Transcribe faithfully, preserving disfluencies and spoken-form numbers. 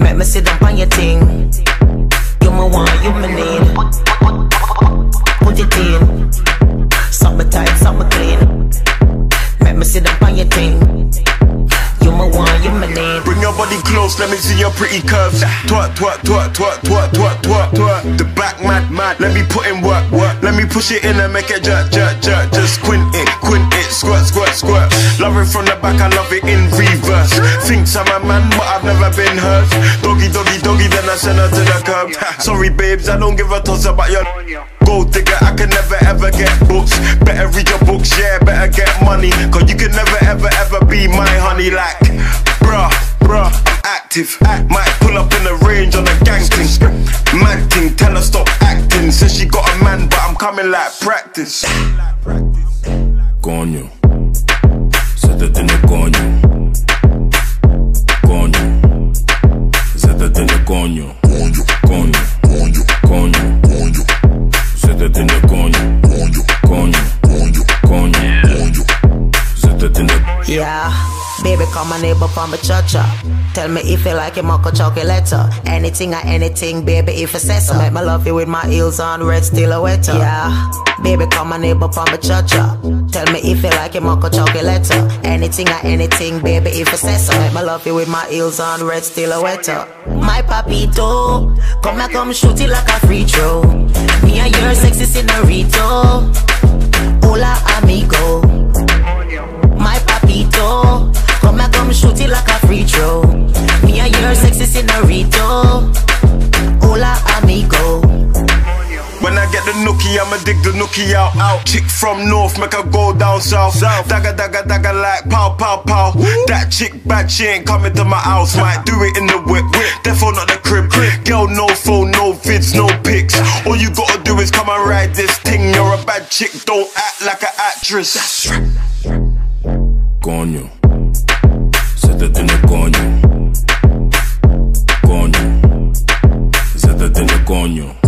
Make me sit down on your thing. You my want, you my need. Put it in. Suck me tight, suck me clean. Make me sit down on your thing. You my want, you my need. Bring your body close, let me see your pretty curves. Twerk, twerk, twerk, twerk, twerk, twerk, twerk, twerk. The back mad, mad. Let me put in work, work. Let me push it in and make it jerk, jerk, jerk. Just quint it, quint it, squirt, squirt, squirt. Love it from the back, I love it in reverse. Thinks I'm a man, but I've never been hurt. Doggy, doggy, doggy, then I send her to the curb. Sorry, babes, I don't give a toss about your gold digger. I can never ever get books. Better read your books, yeah, better get money. Cause you can never ever ever be my honey. Like, bruh, bruh, I'm active. Might pull up in the range on a gang thing. Mad thing, tell her stop acting. Says she got a man, but I'm coming like practice. Coño, se te tiene coño. Coño, se te tiene coño. Coño, coño, coño, coño. Se te tiene coño. Coño, coño, coño, coño. Se te tiene. Yeah, baby, call my neighbor from a cha-cha. Tell me if you like your mocha chocolate. Anything or anything, baby, if it's so. Make me love you with my heels on, red silhouette. Yeah, baby, call my neighbor from a cha-cha. Tell me if you like your mocha chocolate. Anything or anything, baby, if it's so. Make me love you with my heels on, red silhouette. My papito, come and come shoot it like a free throw. Me and your sexy senorito. Hola, amigo. My papito, come and come shoot it like a free throw. Me and your sexy senorito. Hola, amigo. When I get the nookie, I'ma dig the nookie out, out. Chick from north, make her go down south, south. Dagga, dagga, dagga like pow, pow, pow. Woo. That chick bad, she ain't coming to my house. Might do it in the whip, defo not the crib. Girl, no phone, no vids, no pics. All you gotta do is come and ride this thing. You're a bad chick, don't act like an actress. That's right. Coño, se te tiene coño. Coño, se te tiene coño.